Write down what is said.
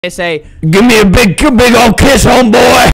They say, give me a big old kiss, homeboy.